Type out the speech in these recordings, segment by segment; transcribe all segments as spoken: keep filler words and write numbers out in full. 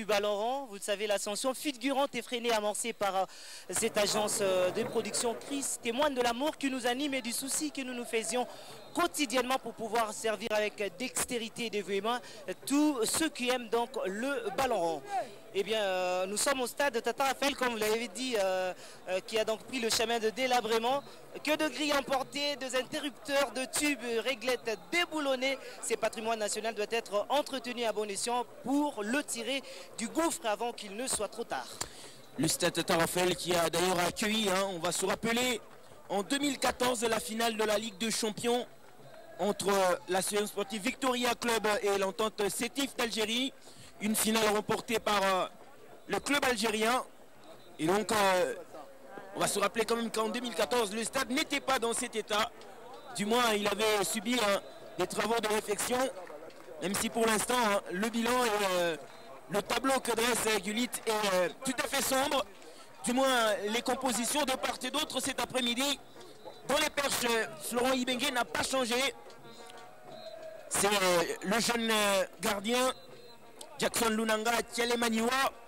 du ballon rond. Vous le savez, l'ascension fulgurante et freinée amorcée par euh, cette agence euh, de production Chris témoigne de l'amour qui nous anime et du souci que nous nous faisions quotidiennement pour pouvoir servir avec dextérité et dévouement tous ceux qui aiment donc le ballon rond. Eh bien, euh, nous sommes au stade de Tata Raphaël, comme vous l'avez dit, euh, euh, qui a donc pris le chemin de délabrement. Que de grilles emportées, des interrupteurs, de tubes, réglettes déboulonnés. Ces patrimoines nationaux doivent être entretenus à bon escient pour le tirer du gouffre avant qu'il ne soit trop tard. Le stade Tata Raphaël qui a d'ailleurs accueilli, hein, on va se rappeler, en deux mille quatorze, la finale de la Ligue des Champions entre l'association sportive Victoria Club et l'entente Sétif d'Algérie. Une finale remportée par euh, le club algérien. Et donc, euh, on va se rappeler quand même qu'en deux mille quatorze, le stade n'était pas dans cet état. Du moins, il avait subi hein, des travaux de réfection. Même si pour l'instant, hein, le bilan et euh, le tableau que dresse Gulit est euh, tout à fait sombre. Du moins, les compositions de part et d'autre cet après-midi. Dans les perches, Florent Ibengue n'a pas changé. C'est euh, le jeune euh, gardien Jackson Lunanga Tielemaniwa.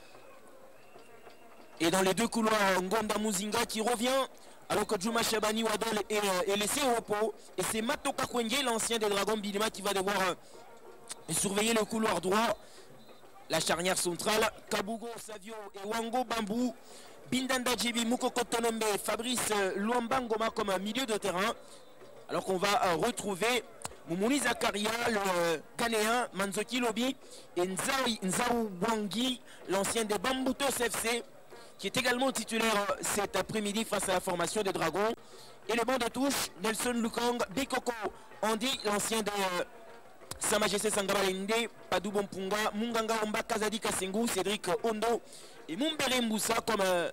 Et dans les deux couloirs, Ngonda Muzinga qui revient alors que Juma Shabani Wadol est, est, est laissé au repos. Et c'est Matoka Kwenge, l'ancien des Dragons Bilima, qui va devoir euh, surveiller le couloir droit. La charnière centrale, Kabugo Savio et Wango Bambou. Bindanda Djibi, Moukoko Tonombe, Fabrice Luamba Ngoma comme un milieu de terrain. Alors qu'on va euh, retrouver Moumouni Zakaria, le euh, Ghanéen, Manzoki Lobi et Nzaou, Nzaou Bwangi, l'ancien des Bamboutos F C, qui est également titulaire euh, cet après-midi face à la formation des Dragons. Et le banc de touche, Nelson Lukang, Bikoko Andy, l'ancien de euh, Sa Majesté Sangabalende, Padou Bompunga, Munganga Omba, Kazadi Kassengou, Cédric Ondo et Mumbere Moussa comme, euh,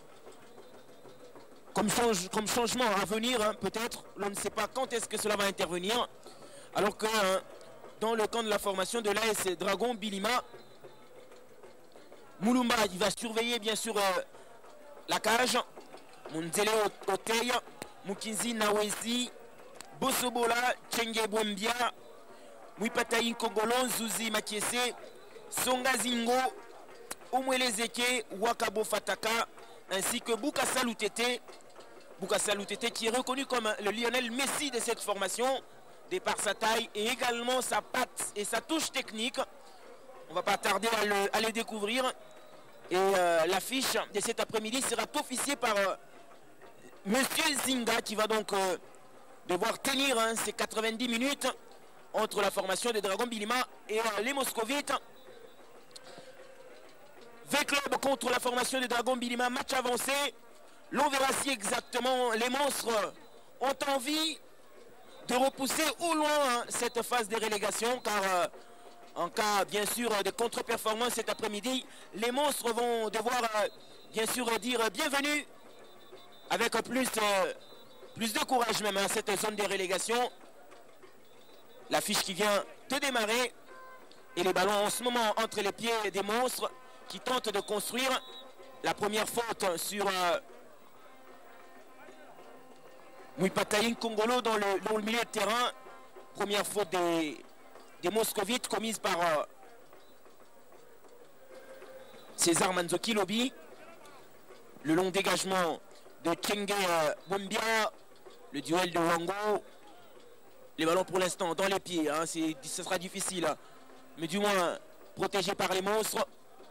comme, change, comme changement à venir, hein, peut-être. On ne sait pas quand est-ce que cela va intervenir. Alors que hein, dans le camp de la formation de l'A S Dragon Bilima, Moulumba il va surveiller bien sûr euh, la cage. Munzele Otey, Mukinzi Nawezi, Bosobola, Chenge Bwembia, Mwipatayi Kogolon, Zuzi Makiese, Songa Zingo, Omwelezeke, Wakabo Fataka, ainsi que Boukassa Loutete. Boukassa Loutete qui est reconnu comme le Lionel Messi de cette formation, de par sa taille et également sa patte et sa touche technique. On va pas tarder à le, à le découvrir. Et euh, l'affiche de cet après-midi sera officiée par euh, Monsieur Zinga qui va donc euh, devoir tenir hein, ces quatre-vingt-dix minutes entre la formation des Dragons Bilima et euh, les Moscovites. V-Club contre la formation des Dragons Bilima, match avancé. L'on verra si exactement les monstres ont envie de repousser au loin hein, cette phase de relégation, car euh, en cas bien sûr de contre-performance cet après-midi, les monstres vont devoir euh, bien sûr dire bienvenue avec plus, euh, plus de courage même à cette zone de relégation. L'affiche qui vient de démarrer et les ballons en ce moment entre les pieds des monstres qui tentent de construire la première faute sur euh, Mwipatayin Kongolo dans le, dans le milieu de terrain. Première faute des, des Moscovites commise par euh, César Manzoki Lobi. Le long dégagement de Kenge euh, Bombia. Le duel de Wango. Les ballons pour l'instant dans les pieds. Hein, ce sera difficile. Mais du moins protégé par les monstres.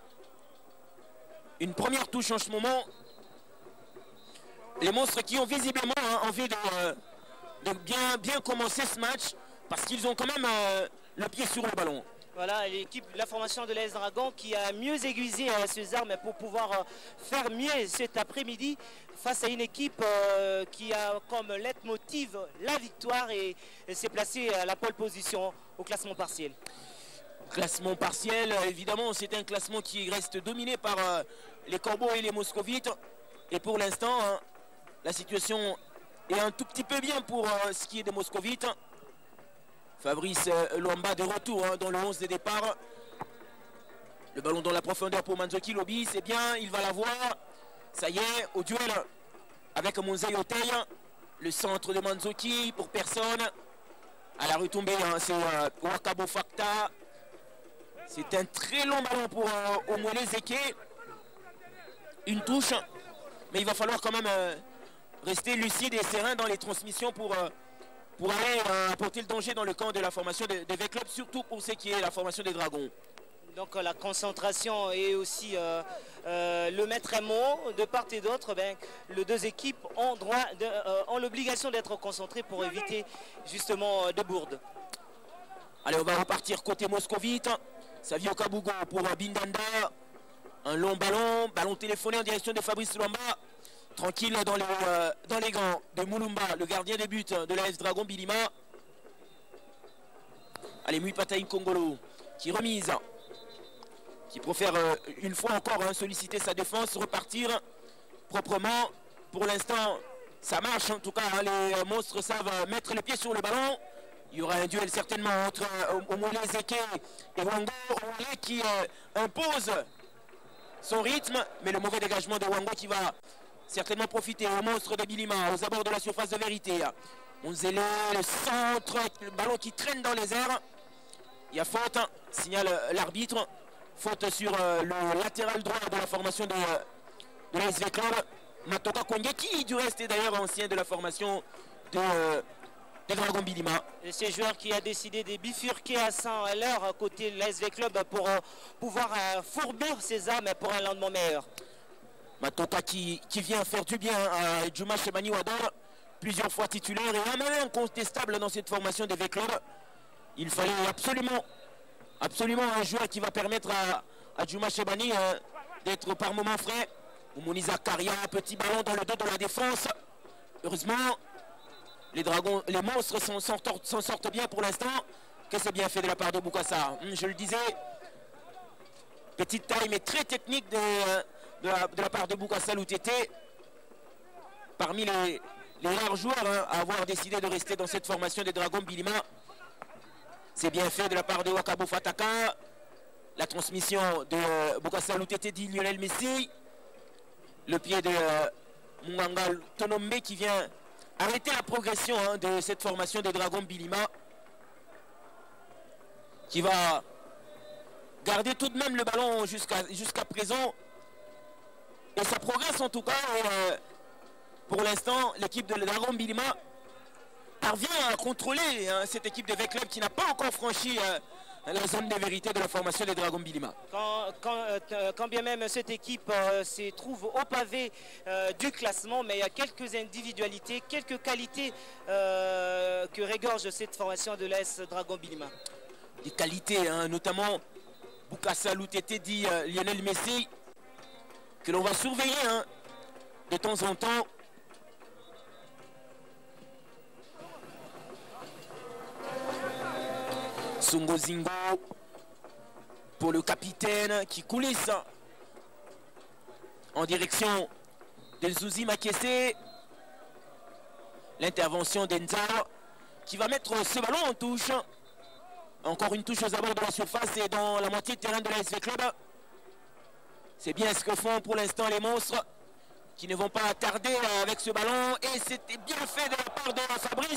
Une première touche en ce moment. Les monstres qui ont visiblement hein, envie de, euh, de bien, bien commencer ce match parce qu'ils ont quand même euh, le pied sur le ballon. Voilà l'équipe, la formation de l'A S Dragon qui a mieux aiguisé euh, ses armes pour pouvoir euh, faire mieux cet après-midi face à une équipe euh, qui a comme leitmotiv la victoire et, et s'est placée à la pole position au classement partiel. Classement partiel, évidemment, c'est un classement qui reste dominé par euh, les Corbeaux et les Moscovites. Et pour l'instant, hein, la situation est un tout petit peu bien pour euh, ce qui est des Moscovites. Fabrice euh, Luamba de retour hein, dans le onze de départ. Le ballon dans la profondeur pour Manzoki Lobi, c'est bien, il va l'avoir. Ça y est, au duel avec Monzei Otey. Le centre de Manzoki pour personne. À la retombée, hein, c'est euh, Wakabo Fakta. C'est un très long ballon pour euh, Omwele Zeke. Une touche. Mais il va falloir quand même euh, rester lucide et serein dans les transmissions pour, euh, pour aller euh, apporter le danger dans le camp de la formation de, de V-Club, surtout pour ce qui est la formation des Dragons. Donc la concentration et aussi euh, euh, le maître mot de part et d'autre, ben, les deux équipes ont, droit de, euh, ont l'obligation d'être concentrées pour éviter justement euh, de bourdes. Allez, on va repartir côté moscovite. Savio Kabugo pour Bindanda. Un long ballon, ballon téléphoné en direction de Fabrice Luamba. Tranquille dans les, euh, dans les gants de Moulumba, le gardien des buts de l'A S Dragon Bilima. Allez, Mui Pataïn Kongolo qui remise. Qui préfère euh, une fois encore hein, solliciter sa défense, repartir proprement. Pour l'instant, ça marche. En tout cas, hein, les monstres savent mettre les pieds sur le ballon. Il y aura un duel certainement entre euh, Omwele Zeke et Wango. Omwele qui euh, impose son rythme, mais le mauvais dégagement de Wango qui va certainement profiter aux monstres de Bilima, aux abords de la surface de vérité. Onzele, le centre, le ballon qui traîne dans les airs. Il y a faute, signale l'arbitre. Faute sur euh, le latéral droit de la formation de, de l'A S V Club. Matoka Kwenye, qui du reste est d'ailleurs ancien de la formation de, euh, de Dragon Bilima. Et c'est le joueur qui a décidé de bifurquer à cent à l'heure côté de l'A S V Club pour euh, pouvoir euh, fourbir ses armes pour un lendemain meilleur. Matoka qui, qui vient faire du bien à Juma Shebani Wador, plusieurs fois titulaire et un même incontestable dans cette formation de V-Club. Il fallait absolument Absolument un joueur qui va permettre à, à Juma Shebani euh, d'être par moments frais. Oumouni Zakaria, petit ballon dans le dos de la défense. Heureusement, les dragons, les monstres s'en sortent, sortent bien pour l'instant. Que c'est bien fait de la part de Bukassa. Je le disais, petite taille mais très technique de, de, la, de la part de Bukassa Loutete. Parmi les, les rares joueurs hein, à avoir décidé de rester dans cette formation des Dragons Bilima. C'est bien fait de la part de Wakabo Fataka. La transmission de euh, Bukassa Loutete dit Lionel Messi. Le pied de euh, Munganga Tonombe qui vient arrêter la progression hein, de cette formation des Dragons Bilima. Qui va garder tout de même le ballon jusqu'à jusqu'à présent. Et ça progresse en tout cas. Et, euh, pour l'instant, l'équipe de Dragon Bilima parvient à contrôler hein, cette équipe de V-Club qui n'a pas encore franchi euh, la zone de vérité de la formation des Dragons Bilima. Quand, quand, euh, quand bien même cette équipe euh, se trouve au pavé euh, du classement, mais il y a quelques individualités, quelques qualités euh, que régorge cette formation de l'A S Dragon Bilima. Des qualités, hein, notamment Bukassa Loutete dit euh, Lionel Messi, que l'on va surveiller hein, de temps en temps. Songo Zingo pour le capitaine qui coulisse en direction de Zouzi Makese. L'intervention d'Enza qui va mettre ce ballon en touche. Encore une touche aux abords de la surface et dans la moitié de terrain de l'A S V Club. C'est bien ce que font pour l'instant les monstres qui ne vont pas tarder avec ce ballon. Et c'était bien fait de la part de Fabrice.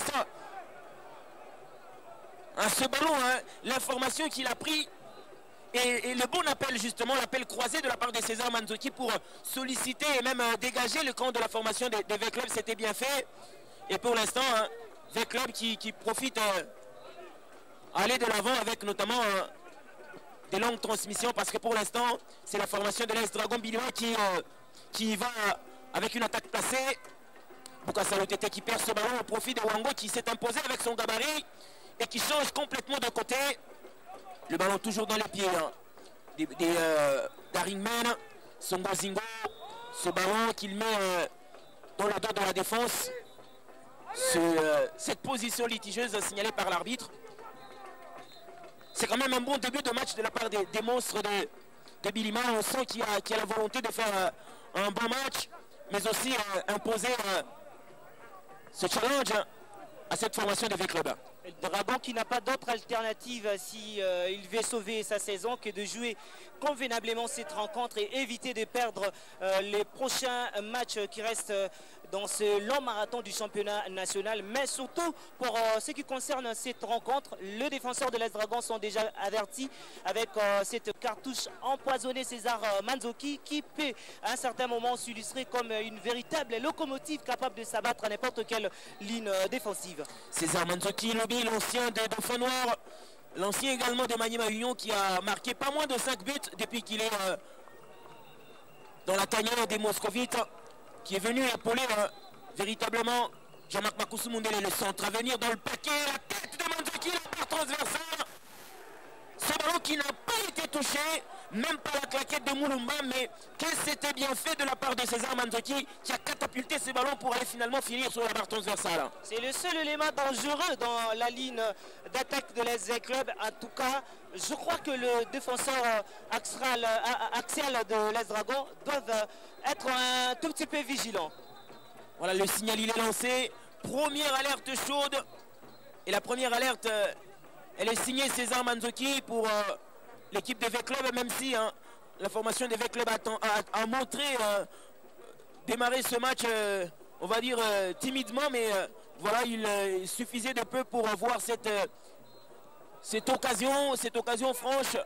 Hein, ce ballon, hein, l'information qu'il a pris et, et le bon appel justement, l'appel croisé de la part de César Manzoki pour solliciter et même euh, dégager le camp de la formation des, des V-Club, c'était bien fait. Et pour l'instant, hein, V-Club qui, qui profite euh, à aller de l'avant avec notamment euh, des longues transmissions parce que pour l'instant, c'est la formation de l'A S Dragon Bilima qui, euh, qui va euh, avec une attaque placée. Bukassa Loutete qui perd ce ballon au profit de Wango qui s'est imposé avec son gabarit et qui change complètement de côté. Le ballon toujours dans les pieds hein, des, des euh, Daringman. Songo Zingo, ce ballon qu'il met euh, dans le dos de la défense. Ce, euh, cette position litigieuse signalée par l'arbitre. C'est quand même un bon début de match de la part des, des monstres de, de Bilima. On sent qu'il y, qu y a la volonté de faire euh, un bon match, mais aussi euh, imposer euh, ce challenge à cette formation de V-Club. Le Dragon qui n'a pas d'autre alternative si euh, il veut sauver sa saison que de jouer convenablement cette rencontre et éviter de perdre euh, les prochains matchs qui restent euh, dans ce long marathon du championnat national. Mais surtout, pour euh, ce qui concerne cette rencontre, les défenseurs de l'A S Dragon sont déjà avertis avec euh, cette cartouche empoisonnée César euh, Manzoki qui peut à un certain moment s'illustrer comme une véritable locomotive capable de s'abattre à n'importe quelle ligne euh, défensive. César Manzoki, lobby, l'ancien des Dauphins Noirs, l'ancien également de Maniema Union qui a marqué pas moins de cinq buts depuis qu'il est euh, dans la tanière des Moscovites, qui est venu épauler euh, véritablement Jean-Marc Makousou Mundele, le centre à venir dans le paquet, la tête de Manzoki, la part transversale. Ce ballon qui n'a pas été touché, même pas la claquette de Moulumba, mais que c'était bien fait de la part de César Manzoki qui a catapulté ce ballon pour aller finalement finir sur la barre transversale. C'est le seul élément dangereux dans la ligne d'attaque de l'S V Club. En tout cas, je crois que le défenseur axial, axial de l'A S Dragon doivent être un tout petit peu vigilants. Voilà, le signal il est lancé. Première alerte chaude. Et la première alerte, elle est signée César Manzoki pour euh, l'équipe des V Club, même si hein, la formation des V Club a, a, a montré euh, démarrer ce match, euh, on va dire euh, timidement, mais euh, voilà, il, euh, il suffisait de peu pour voir cette, euh, cette occasion, cette occasion franche.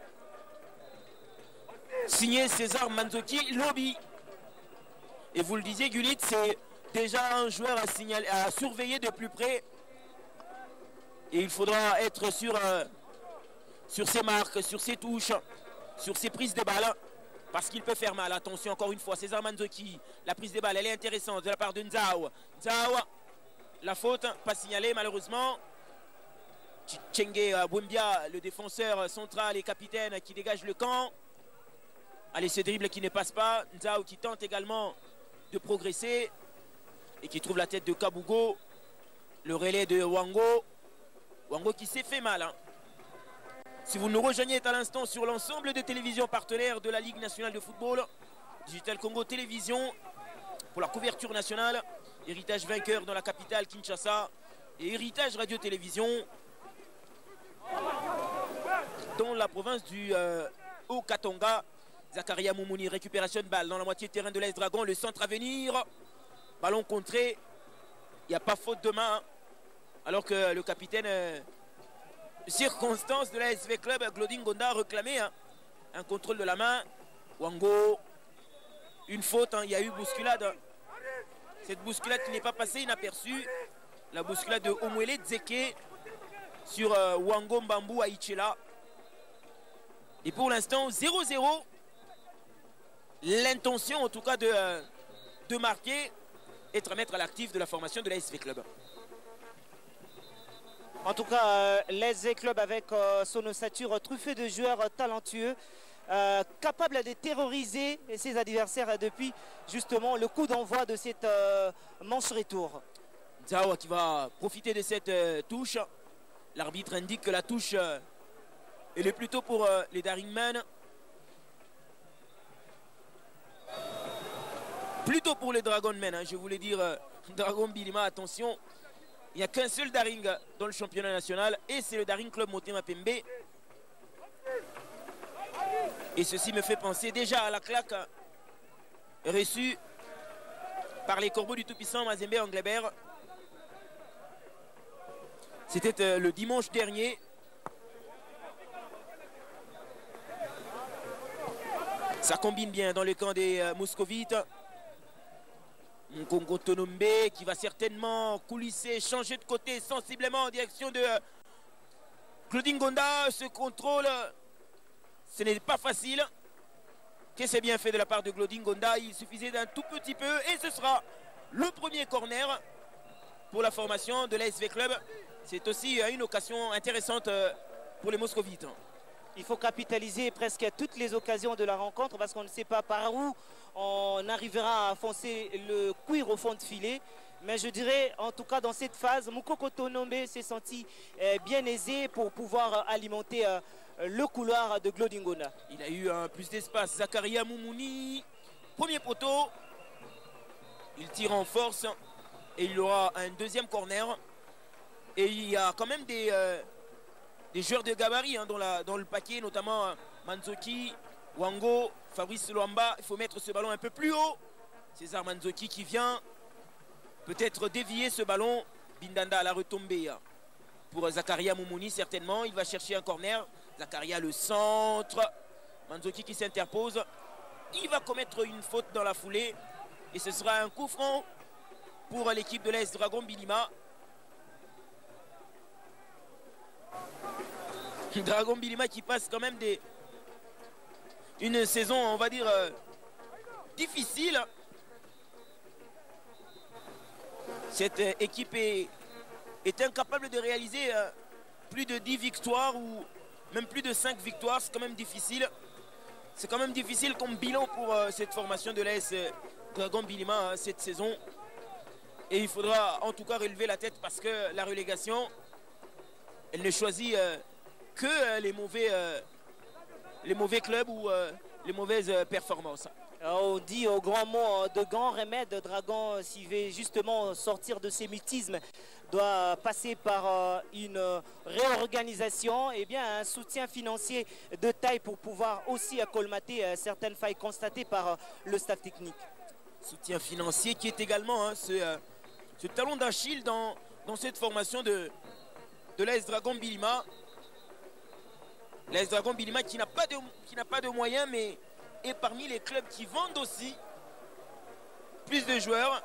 Signé César Manzoki, lobby. Et vous le disiez, Gullit, c'est déjà un joueur à, signaler, à surveiller de plus près. Et il faudra être sur, euh, sur ses marques, sur ses touches, sur ses prises de balles. Parce qu'il peut faire mal. Attention, encore une fois, César Manzoki. La prise de balle, elle est intéressante de la part de Nzao. Nzao, la faute, pas signalée malheureusement. Tchenge Boumbia, le défenseur central et capitaine qui dégage le camp. Allez, ce dribble qui ne passe pas. Nzao qui tente également de progresser. Et qui trouve la tête de Kabugo. Le relais de Wango. Wango qui s'est fait mal. Hein. Si vous nous rejoignez à l'instant sur l'ensemble des télévisions partenaires de la Ligue nationale de football, Digital Congo Télévision, pour la couverture nationale, Héritage vainqueur dans la capitale Kinshasa et Héritage Radio-Télévision dans la province du euh, Haut-Katonga. Zakaria Moumouni, récupération de balle dans la moitié de terrain de l'A S Dragon, le centre à venir, ballon contré, il n'y a pas faute de main, hein. Alors que le capitaine, euh, circonstance de la S V Club, Glodin Gonda a réclamé hein, un contrôle de la main. Wango, une faute, hein, il y a eu bousculade. Cette bousculade qui n'est pas passée inaperçue. La bousculade de Omwele Dzeke sur euh, Wango Mbambu à Ichela. Et pour l'instant, zéro zéro. L'intention en tout cas de, euh, de marquer, être à mettre à l'actif de la formation de la S V Club. En tout cas, euh, l'S V Club avec euh, son ossature truffée de joueurs euh, talentueux, euh, capable de terroriser ses adversaires depuis justement le coup d'envoi de cette euh, manche retour. Zao qui va profiter de cette euh, touche. L'arbitre indique que la touche euh, elle est plutôt pour euh, les Daringmen. Plutôt pour les Dragonmen, hein, je voulais dire euh, Dragon Bilima, attention. Il n'y a qu'un seul Daring dans le championnat national et c'est le Daring Club Motema Pembe. Et ceci me fait penser déjà à la claque reçue par les corbeaux du tout-puissant Mazembe Anglebert. C'était euh, le dimanche dernier. Ça combine bien dans le camp des euh, Moscovites. Nkongo Tonombe qui va certainement coulisser, changer de côté sensiblement en direction de Claudine Gonda. Ce contrôle, ce n'est pas facile. Que c'est bien fait de la part de Claudine Gonda. Il suffisait d'un tout petit peu et ce sera le premier corner pour la formation de l'A S V Club. C'est aussi une occasion intéressante pour les Moscovites. Il faut capitaliser presque toutes les occasions de la rencontre parce qu'on ne sait pas par où on arrivera à foncer le cuir au fond de filet. Mais je dirais, en tout cas dans cette phase, Moukoko Tonombe s'est senti euh, bien aisé pour pouvoir euh, alimenter euh, le couloir de Glodingona. Il a eu un plus d'espace. Zakaria Moumouni, premier poteau. Il tire en force et il aura un deuxième corner. Et il y a quand même des... Euh, Des joueurs de gabarit hein, dans, la, dans le paquet, notamment euh, Manzoki, Wango, Fabrice Luamba. Il faut mettre ce ballon un peu plus haut. César Manzoki qui vient peut-être dévier ce ballon. Bindanda à la retombée pour Zakaria Moumouni, certainement. Il va chercher un corner. Zakaria le centre. Manzoki qui s'interpose. Il va commettre une faute dans la foulée. Et ce sera un coup franc pour l'équipe de l'A S Dragon Bilima. Dragon Bilima qui passe quand même des... une saison, on va dire, euh, difficile. Cette euh, équipe est, est incapable de réaliser euh, plus de dix victoires ou même plus de cinq victoires. C'est quand même difficile. C'est quand même difficile comme bilan pour euh, cette formation de l'A S Dragon Bilima hein, cette saison. Et il faudra en tout cas relever la tête parce que la relégation, elle ne choisit euh, que euh, les, mauvais, euh, les mauvais clubs ou euh, les mauvaises euh, performances. On dit au grand mot de grands remèdes, Dragon, s'il veut justement sortir de ses mutismes, doit passer par une réorganisation et bien un soutien financier de taille pour pouvoir aussi colmater certaines failles constatées par le staff technique. Soutien financier qui est également hein, ce, euh, ce talon d'Achille dans, dans cette formation de, de l'A S Dragon Bilima. L'A S Dragon Bilima qui n'a pas, pas de moyens mais est parmi les clubs qui vendent aussi plus de joueurs.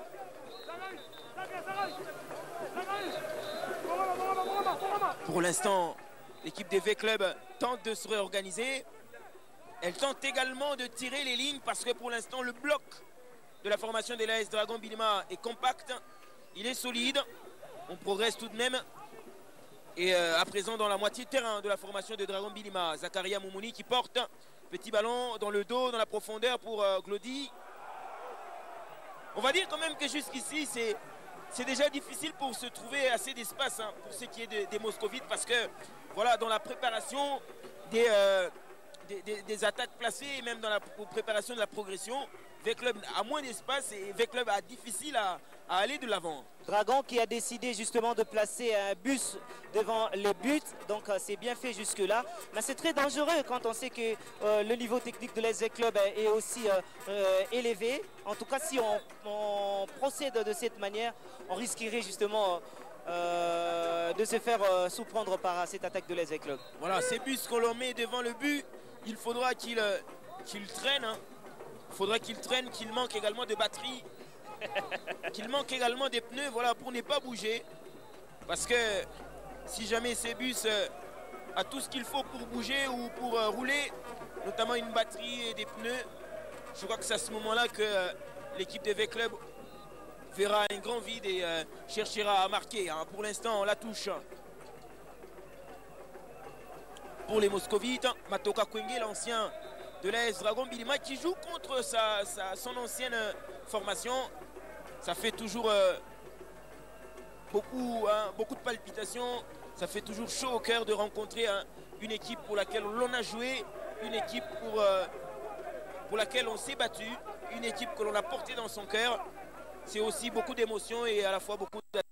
Pour l'instant, l'équipe des V-Club tente de se réorganiser. Elle tente également de tirer les lignes parce que pour l'instant, le bloc de la formation de l'A S Dragon Bilima est compact. Il est solide. On progresse tout de même. Et euh, à présent, dans la moitié de terrain de la formation de Dragon Bilima, Zakaria Moumouni qui porte petit ballon dans le dos, dans la profondeur pour euh, Glody. On va dire quand même que jusqu'ici, c'est... C'est déjà difficile pour se trouver assez d'espace hein, pour ce qui est de, des moscovites parce que voilà, dans la préparation des, euh, des, des, des attaques placées et même dans la préparation de la progression, V-Club a moins d'espace et V-Club a difficile à, à aller de l'avant. Dragon qui a décidé justement de placer un bus devant les buts, donc c'est bien fait jusque là, mais c'est très dangereux quand on sait que euh, le niveau technique de l'A S V-Club est aussi euh, euh, élevé. En tout cas, si on, on procède de cette manière, on risquerait justement euh, de se faire euh, sous-prendre par cette attaque de l'A S V-Club. Voilà, ces bus qu'on leur met devant le but, il faudra qu'ils euh, qu'ils traînent, hein. Il faudra qu'ils traînent, qu'il manque également de batterie. Qu'il manque également des pneus voilà, pour ne pas bouger. Parce que si jamais ces bus euh, a tout ce qu'il faut pour bouger ou pour euh, rouler, notamment une batterie et des pneus, je crois que c'est à ce moment-là que euh, l'équipe de V-Club verra un grand vide et euh, cherchera à marquer. Hein. Pour l'instant, on la touche. Pour les Moscovites, Matoka Kwenge, l'ancien de l'A S Dragon Bilima, qui joue contre sa, sa, son ancienne formation. Ça fait toujours euh, beaucoup, hein, beaucoup de palpitations. Ça fait toujours chaud au cœur de rencontrer hein, une équipe pour laquelle l'on a joué, une équipe pour, euh, pour laquelle on s'est battu, une équipe que l'on a portée dans son cœur. C'est aussi beaucoup d'émotions et à la fois beaucoup de...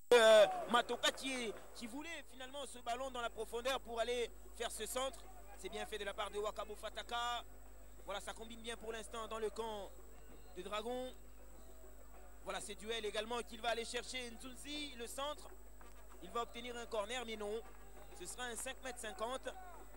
Euh, Matoka qui, est, qui voulait finalement ce ballon dans la profondeur pour aller faire ce centre. C'est bien fait de la part de Wakabo Fataka. Voilà, ça combine bien pour l'instant dans le camp de Dragon. Voilà, ces duels également qu'il va aller chercher Nzunzi, le centre. Il va obtenir un corner, mais non. Ce sera un cinq mètres cinquante.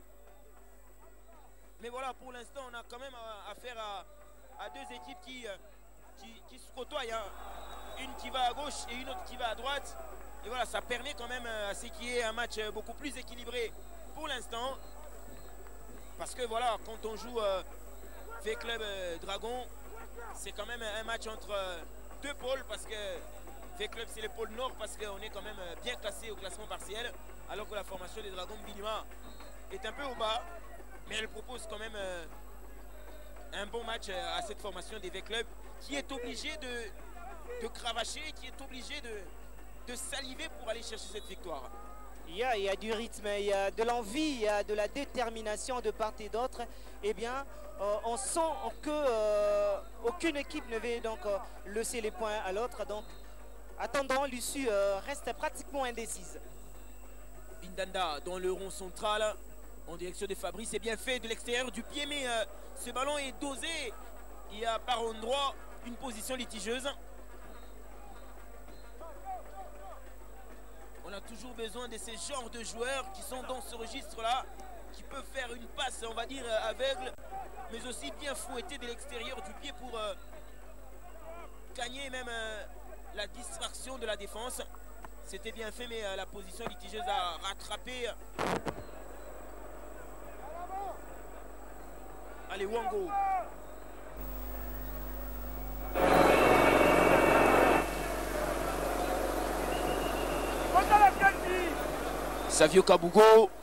Mais voilà, pour l'instant, on a quand même affaire à, à deux équipes qui, qui, qui se côtoient. Hein. Une qui va à gauche et une autre qui va à droite. Et voilà, ça permet quand même à ce qu'il y ait un match beaucoup plus équilibré pour l'instant. Parce que voilà, quand on joue euh, V-Club euh, Dragon, c'est quand même un match entre euh, deux pôles. Parce que V-Club, c'est le pôle nord parce qu'on est quand même bien classé au classement partiel. Alors que la formation des Dragons Bilima est un peu au bas. Mais elle propose quand même euh, un bon match euh, à cette formation des V-Club qui est obligée de, de cravacher, qui est obligée de, de saliver pour aller chercher cette victoire. Il y a, il y a du rythme, il y a de l'envie, il y a de la détermination de part et d'autre. Eh bien, euh, on sent que euh, aucune équipe ne veut donc euh, laisser les points à l'autre. Donc, attendant, l'issue euh, reste pratiquement indécise. Bindanda dans le rond central. En direction de Fabrice, c'est bien fait de l'extérieur du pied, mais euh, ce ballon est dosé. Il y a par endroit une position litigieuse. On a toujours besoin de ces genres de joueurs qui sont dans ce registre-là, qui peuvent faire une passe, on va dire, aveugle, mais aussi bien fouetter de l'extérieur du pied pour euh, gagner même euh, la distraction de la défense. C'était bien fait, mais euh, la position litigieuse a rattrapé. Allez, Wango. Savio Kabugo.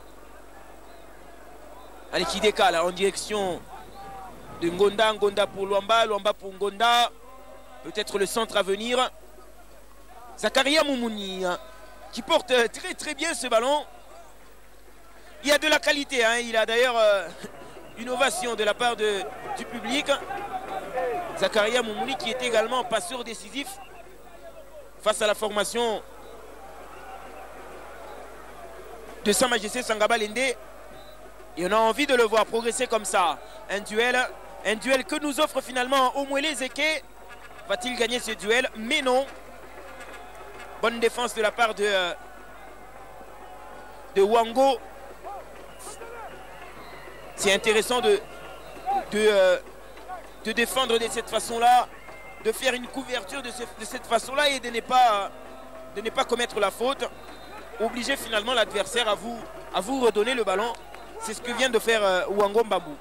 Allez, qui décale en direction de Ngonda. Ngonda pour Luamba. Luamba pour Ngonda. Peut-être le centre à venir. Zakaria Moumouni qui porte très très bien ce ballon. Il y a de la qualité. Hein. Il a d'ailleurs... Euh, une ovation de la part de, du public. Zakaria Moumouni qui est également passeur décisif face à la formation de Sa Majesté Sangaba Lende. Et on a envie de le voir progresser comme ça. Un duel, un duel que nous offre finalement Omwele Zeke. Va-t-il gagner ce duel? Mais non. Bonne défense de la part de, de Wango. C'est intéressant de, de, euh, de défendre de cette façon-là, de faire une couverture de, ce, de cette façon-là et de ne pas, de ne pas commettre la faute. Obliger finalement l'adversaire à vous, à vous redonner le ballon. C'est ce que vient de faire euh, Wango Mbabou.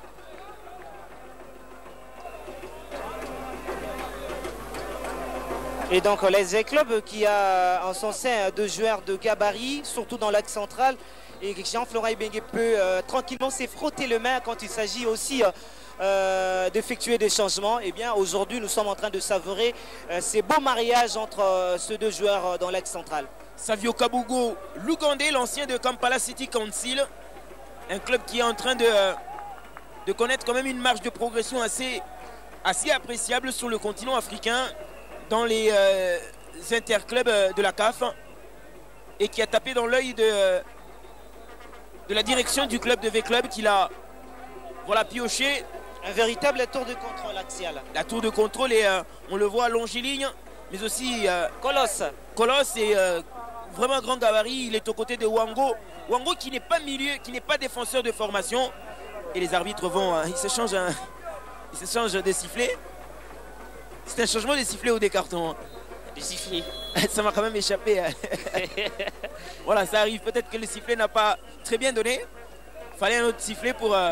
Et donc les V-Club qui a en son sein deux joueurs de gabarit, surtout dans l'axe central. Et Jean-Florent Ibengue peut euh, tranquillement s'effrotter le main quand il s'agit aussi euh, euh, d'effectuer des changements. Et bien aujourd'hui, nous sommes en train de savourer euh, ces beaux mariages entre euh, ces deux joueurs euh, dans l'axe central. Savio Kabugo, l'Ougandais, l'ancien de Kampala City Council. Un club qui est en train de, euh, de connaître quand même une marge de progression assez, assez appréciable sur le continent africain dans les euh, interclubs de la C A F. Et qui a tapé dans l'œil de... Euh, de la direction du club de V-Club qui l'a voilà, pioché. Un véritable tour de contrôle axial. La tour de contrôle, et euh, on le voit longiligne, mais aussi euh, Colosse. Colosse est euh, vraiment grand gabarit. Il est aux côtés de Wango. Wango qui n'est pas milieu, qui n'est pas défenseur de formation. Et les arbitres vont, euh, ils se changent, hein, ils se changent de sifflet. C'est un changement de sifflet ou des cartons? Du sifflet. Ça m'a quand même échappé. Voilà, ça arrive. Peut-être que le sifflet n'a pas très bien donné. Il fallait un autre sifflet pour euh,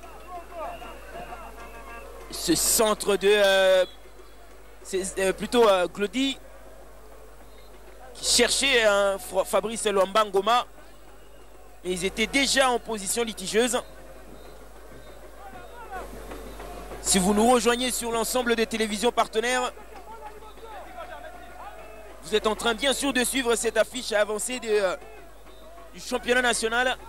ce centre de... Euh, c'est euh, plutôt euh, Glody qui cherchait un Fabrice Luamba Ngoma. Mais ils étaient déjà en position litigieuse. Si vous nous rejoignez sur l'ensemble des télévisions partenaires, vous êtes en train bien sûr de suivre cette affiche avancée de, euh, du championnat national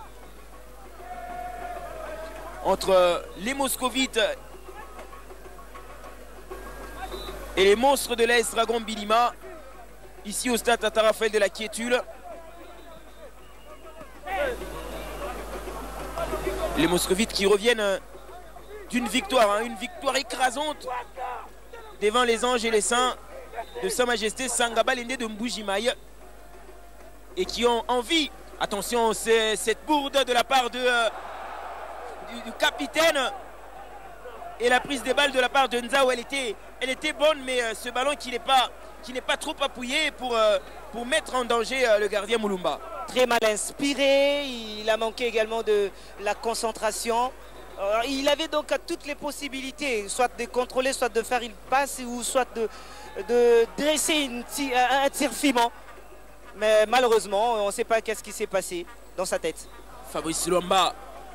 entre euh, les Moscovites et les monstres de l'A S Dragon Bilima. ici au stade Tata Raphaël de la Quiétude. Les Moscovites qui reviennent d'une victoire, hein, une victoire écrasante devant les anges et les saints de Sa Majesté Sangaba Lende de Mbujimaï, et qui ont envie, attention, c'est cette bourde de la part de, euh, du, du capitaine, et la prise des balles de la part de Nzao, elle était, elle était bonne, mais euh, ce ballon qui n'est pas, qui n'est pas trop appuyé pour, euh, pour mettre en danger euh, le gardien Moulumba. Très mal inspiré, il a manqué également de la concentration. Alors, il avait donc toutes les possibilités, soit de contrôler, soit de faire une passe, ou soit de, de dresser une tir, un tir fimant. Mais malheureusement, on ne sait pas qu'est-ce qui s'est passé dans sa tête. Fabrice Luamba,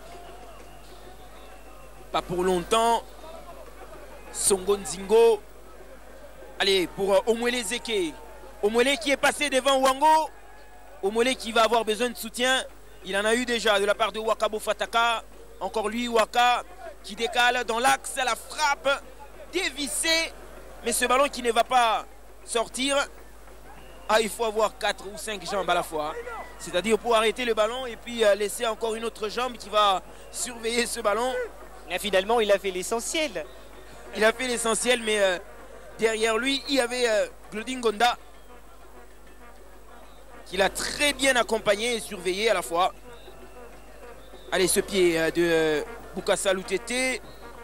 pas pour longtemps. Songo Nzingo. Allez, pour euh, Omwele Zeke. Omwele qui est passé devant Wango. Omwele qui va avoir besoin de soutien. Il en a eu déjà de la part de Wakabo Fataka. Encore lui, Waka, qui décale dans l'axe, la frappe dévissée. Mais ce ballon qui ne va pas sortir. Ah, il faut avoir quatre ou cinq jambes à la fois. C'est-à-dire pour arrêter le ballon et puis euh, laisser encore une autre jambe qui va surveiller ce ballon. Et finalement, il a fait l'essentiel. Il a fait l'essentiel, mais euh, derrière lui, il y avait euh, Glodin Gonda, qui l'a très bien accompagné et surveillé à la fois. Allez, ce pied euh, de euh, Bukasa Lutete.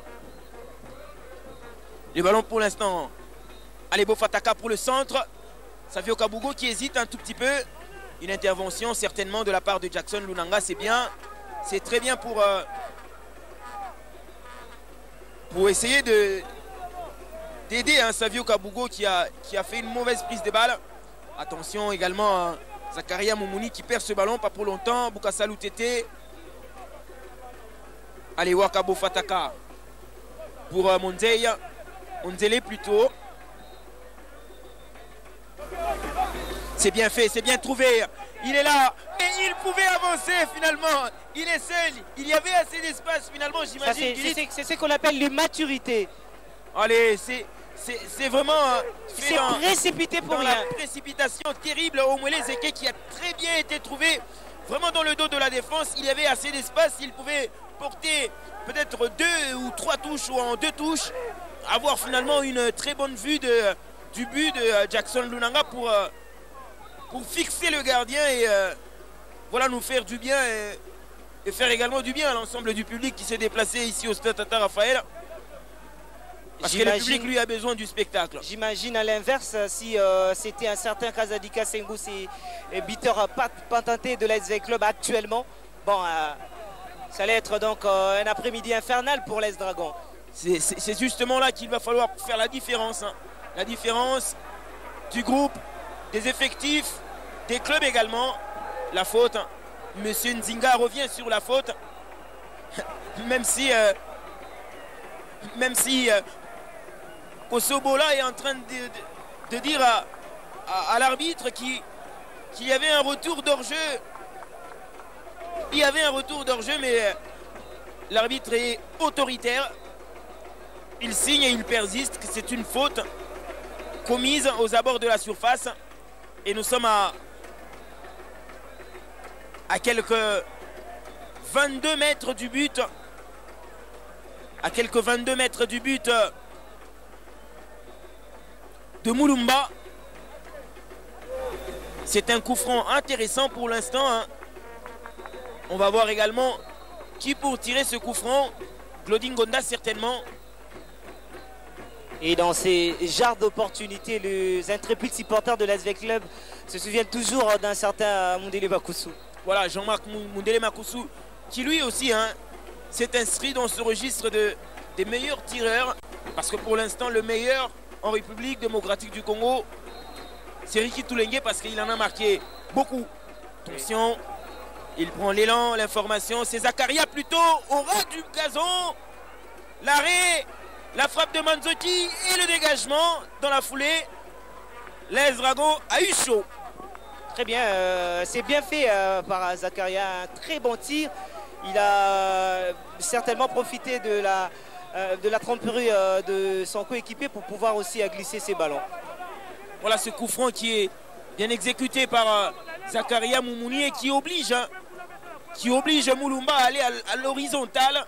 Le ballon pour l'instant. Allez, Bofataka pour le centre. Savio Kabugo qui hésite un tout petit peu. Une intervention certainement de la part de Jackson Lunanga, c'est bien. C'est très bien pour, euh, pour essayer de d'aider hein, Savio Kabugo qui a, qui a fait une mauvaise prise de balle. Attention également à Zakaria Moumouni qui perd ce ballon, pas pour longtemps. Bukasa Lutete. Allez, Wakabo Fataka pour euh, Monzeya. Monzele plutôt. C'est bien fait, c'est bien trouvé. Il est là, mais il pouvait avancer finalement. Il est seul, il y avait assez d'espace finalement, j'imagine. C'est ce qu'on appelle l'immaturité. Allez, c'est vraiment... C'est précipité pour dans rien. La précipitation terrible. Omwele Zeke qui a très bien été trouvé. Vraiment dans le dos de la défense, il y avait assez d'espace. Il pouvait porter peut-être deux ou trois touches ou en deux touches. Avoir finalement une très bonne vue de, du but de Jackson Lunanga pour... pour fixer le gardien et euh, voilà, nous faire du bien et, et faire également du bien à l'ensemble du public qui s'est déplacé ici au stade Tata Raphaël. Parce que le public lui a besoin du spectacle. J'imagine à l'inverse, si euh, c'était un certain Kazadika Sengus et, et Bitter Patenté de l'A S V Club actuellement, bon, euh, ça allait être donc euh, un après-midi infernal pour l'A S Dragon. C'est justement là qu'il va falloir faire la différence. Hein. La différence du groupe, des effectifs, des clubs également. La faute, Monsieur Nzinga revient sur la faute. Même si euh, même si euh, Kosobola est en train de, de, de dire à, à, à l'arbitre qu'il qu'il y avait un retour d'hors-jeu. Il y avait un retour d'hors-jeu, mais euh, l'arbitre est autoritaire. Il signe et il persiste que c'est une faute commise aux abords de la surface. Et nous sommes à, à quelques vingt-deux mètres du but. À quelques vingt-deux mètres du but de Moulumba. C'est un coup franc intéressant pour l'instant. Hein. On va voir également qui pour tirer ce coup franc. Glodin Gonda certainement. Et dans ces genres d'opportunités, les intrépides supporters de l'A S V Club se souviennent toujours d'un certain Mundele Makusu. Voilà, Jean-Marc Mundele Makusu, qui lui aussi hein, s'est inscrit dans ce registre de, des meilleurs tireurs. Parce que pour l'instant, le meilleur en République démocratique du Congo, c'est Ricky Toulengue parce qu'il en a marqué beaucoup. Attention, il prend l'élan, l'information. C'est Zakaria plutôt au ras du gazon. L'arrêt. La frappe de Manzoki et le dégagement dans la foulée. L'A S Dragon a eu chaud. Très bien, euh, c'est bien fait euh, par Zakaria. Un très bon tir. Il a certainement profité de la, euh, de la tromperie euh, de son coéquipier pour pouvoir aussi glisser ses ballons. Voilà ce coup franc qui est Bien exécuté par euh, Zakaria Moumouni et qui oblige, hein, qui oblige Moulumba à aller à, à l'horizontale,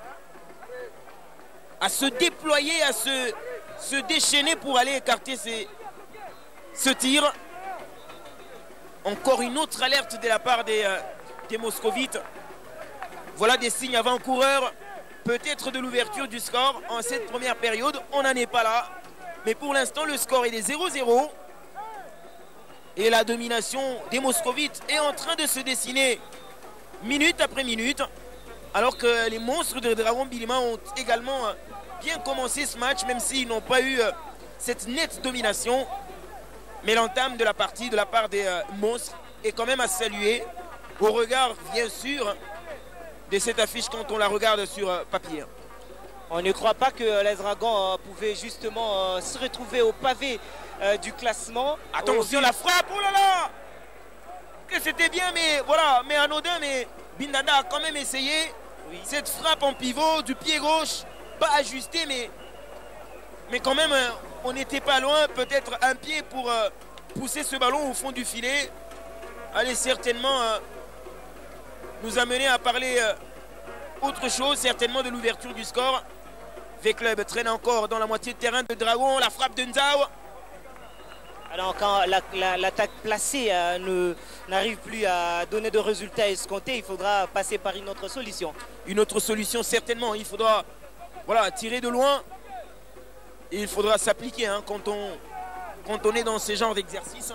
à se déployer, à se, se déchaîner pour aller écarter ces, ce tir. Encore une autre alerte de la part des, euh, des Moscovites. Voilà des signes avant-coureurs, peut-être de l'ouverture du score en cette première période. On n'en est pas là. Mais pour l'instant, le score est de zéro zéro. Et la domination des Moscovites est en train de se dessiner minute après minute. Alors que les monstres de Dragon Bilima ont également bien commencé ce match, même s'ils n'ont pas eu cette nette domination. Mais l'entame de la partie de la part des monstres est quand même à saluer. Au regard, bien sûr, de cette affiche quand on la regarde sur papier. On ne croit pas que les Dragons pouvaient justement se retrouver au pavé Euh, du classement. Attention, la frappe, oh là là, que c'était bien, mais voilà, mais anodin, mais Bindanda a quand même essayé. Oui. Cette frappe en pivot du pied gauche, pas ajusté, mais, mais quand même, on n'était pas loin, peut-être un pied pour euh, pousser ce ballon au fond du filet. Allez, certainement euh, nous amener à parler euh, autre chose, certainement de l'ouverture du score. V-Club traîne encore dans la moitié de terrain de Dragon, la frappe de Nzao. Alors quand l'attaque la, la, placée euh, n'arrive plus à donner de résultats escomptés, il faudra passer par une autre solution. Une autre solution certainement, il faudra voilà, tirer de loin. Et il faudra s'appliquer hein, quand, on, quand on est dans ce genre d'exercice.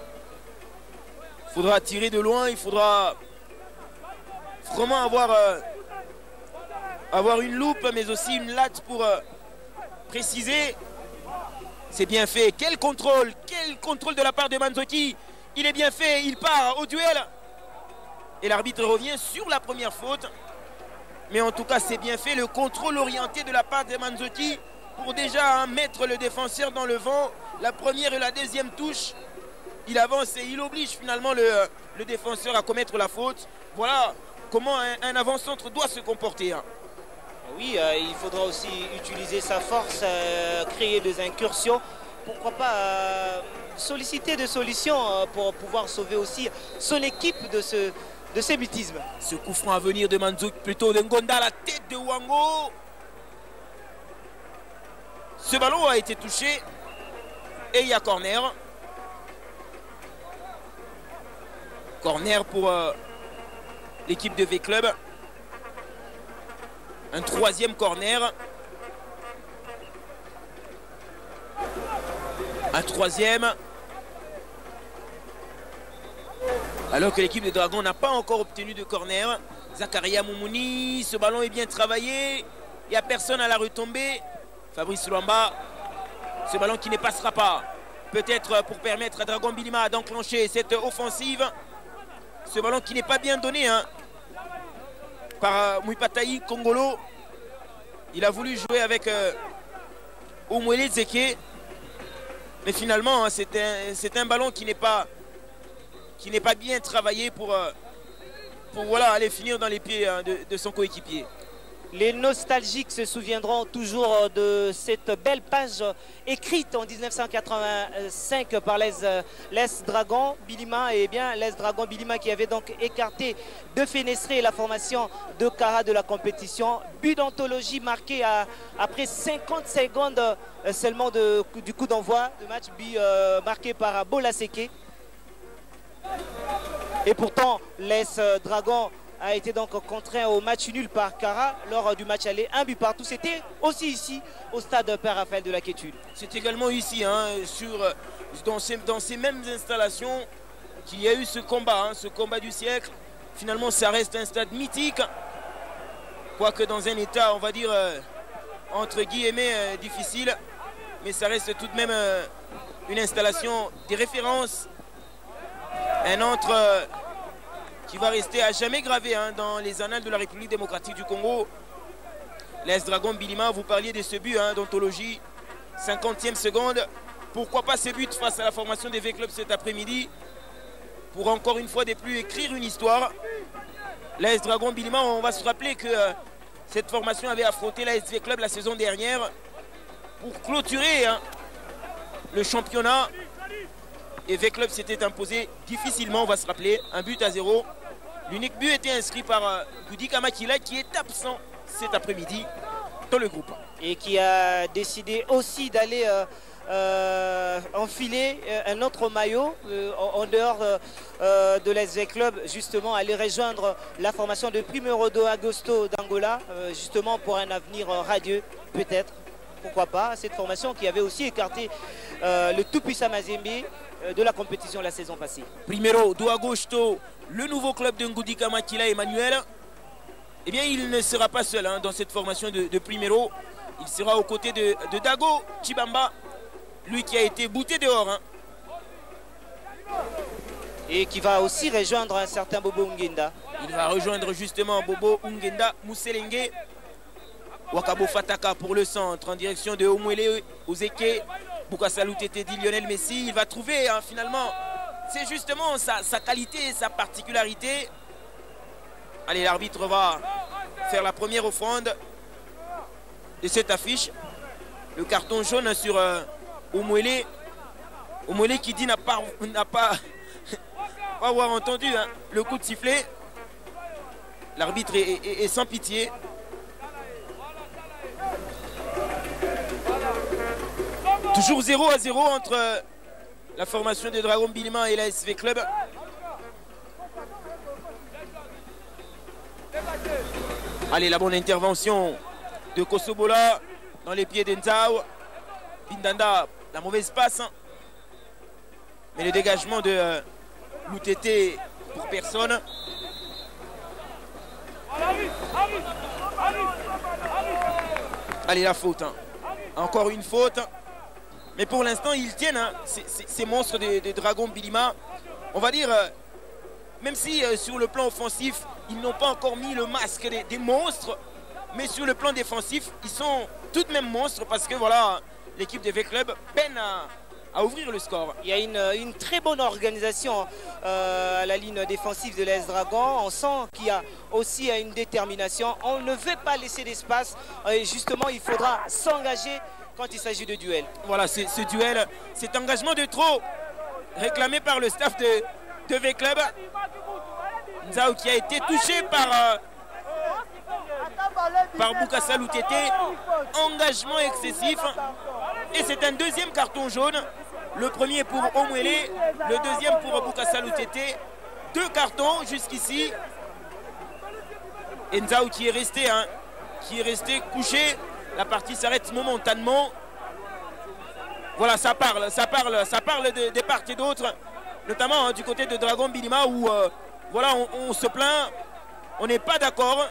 Il faudra tirer de loin, il faudra vraiment avoir, euh, avoir une loupe mais aussi une latte pour euh, préciser. C'est bien fait. Quel contrôle, quel contrôle de la part de Manzoki. Il est bien fait, il part au duel. Et l'arbitre revient sur la première faute. Mais en tout cas, c'est bien fait. Le contrôle orienté de la part de Manzoki pour déjà hein, mettre le défenseur dans le vent. La première et la deuxième touche. Il avance et il oblige finalement le, le défenseur à commettre la faute. Voilà comment un, un avant-centre doit se comporter. Hein. Oui, euh, il faudra aussi utiliser sa force, euh, créer des incursions. Pourquoi pas euh, solliciter des solutions euh, pour pouvoir sauver aussi son équipe de ce, de ce mutisme. Ce coup franc à venir de Manzouk, plutôt de Ngonda, la tête de Wango. Ce ballon a été touché et il y a corner. Corner pour euh, l'équipe de V-Club. Un troisième corner. Un troisième. Alors que l'équipe des Dragons n'a pas encore obtenu de corner. Zakaria Moumouni, ce ballon est bien travaillé. Il n'y a personne à la retombée. Fabrice Luamba, ce ballon qui ne passera pas. Peut-être pour permettre à Dragon Bilima d'enclencher cette offensive. Ce ballon qui n'est pas bien donné hein, par euh, Mouipataï Kongolo. Il a voulu jouer avec euh, Omwele Zeke. Mais finalement, hein, c'est un, un ballon qui n'est pas, qui n'est pas bien travaillé pour, euh, pour voilà, aller finir dans les pieds hein, de, de son coéquipier. Les nostalgiques se souviendront toujours de cette belle page écrite en mille neuf cent quatre-vingt-cinq par les, les Dragons Bilima. Et bien les Dragons Bilima qui avait donc écarté de fenestrer la formation de Kara de la compétition. But d'anthologie marqué à, après cinquante secondes seulement de, du coup d'envoi de match. But euh, marqué par Bola Seke. Et pourtant les Dragons a été donc contraint au match nul par Kara lors du match aller. Un but partout, c'était aussi ici au stade Père Raphaël de la Quiétude. C'est également ici, hein, sur, dans, ces, dans ces mêmes installations qu'il y a eu ce combat, hein, ce combat du siècle. Finalement, ça reste un stade mythique, quoique dans un état, on va dire, euh, entre guillemets, euh, difficile. Mais ça reste tout de même euh, une installation des références. Un entre... Euh, qui va rester à jamais gravé hein, dans les annales de la République démocratique du Congo. L'A S Dragon Bilima, vous parliez de ce but hein, d'anthologie, cinquantième seconde. Pourquoi pas ce but face à la formation des V-Club cet après-midi pour encore une fois de plus écrire une histoire. L'A S Dragon Bilima, on va se rappeler que euh, cette formation avait affronté l'A S V-Club la saison dernière pour clôturer hein, le championnat. et V-Club s'était imposé difficilement, on va se rappeler, un but à zéro. L'unique but était inscrit par euh, Goudika Makila qui est absent cet après-midi dans le groupe. Et qui a décidé aussi d'aller euh, euh, enfiler un autre maillot euh, en, en dehors euh, de l'S V Club, justement aller rejoindre la formation de Primeiro do Agosto d'Angola, euh, justement pour un avenir radieux peut-être. Pourquoi pas, cette formation qui avait aussi écarté euh, le tout-puissant Mazembe euh, de la compétition la saison passée. Primeiro do Agosto, le nouveau club de Ngoudika Makila, Emmanuel, eh bien il ne sera pas seul hein, dans cette formation de, de Primeiro. Il sera aux côtés de, de Dago Chibamba, lui qui a été bouté dehors. Hein. Et qui va aussi rejoindre un certain Bobo Ungenda. Il va rejoindre justement Bobo Ungenda, Mousselenge. Wakabo Fataka pour le centre en direction de Omwele Ozeke. Boukasalou Tete dit Lionel Messi. Il va trouver hein, finalement, c'est justement sa, sa qualité, sa particularité. Allez, l'arbitre va faire la première offrande de cette affiche. Le carton jaune sur euh, Omwele. Omwele qui dit n'a pas, n'a pas, pas avoir entendu hein, le coup de sifflet. L'arbitre est, est, est sans pitié. Toujours zéro à zéro entre la formation des Dragons Bilima et la S V Club. Allez, la bonne intervention de Kosobola dans les pieds d'Enzao. Bindanda, la mauvaise passe. Mais le dégagement de euh, Loutete pour personne. Allez, la faute. Hein. Encore une faute. Mais pour l'instant, ils tiennent hein, ces, ces, ces monstres des de Dragons Bilima. On va dire, euh, même si euh, sur le plan offensif, ils n'ont pas encore mis le masque des, des monstres, mais sur le plan défensif, ils sont tout de même monstres parce que voilà, l'équipe de V-Club peine à, à ouvrir le score. Il y a une, une très bonne organisation euh, à la ligne défensive de l'A S Dragon. On sent qu'il y a aussi une détermination. On ne veut pas laisser d'espace. Et justement, il faudra s'engager quand il s'agit de duel. Voilà, ce duel, cet engagement de trop réclamé par le staff de, de V-Club. Nzao qui a été touché par, euh, par Boukasalou Tete. Engagement excessif. Et c'est un deuxième carton jaune. Le premier pour Omwele, le deuxième pour Boukasalou Tete. Deux cartons jusqu'ici. Et Nzao qui est resté, hein, qui est resté couché. La partie s'arrête momentanément. Voilà, ça parle, ça parle, ça parle de, des parts et d'autres, notamment hein, du côté de Dragon Bilima où euh, voilà, on, on se plaint, on n'est pas d'accord.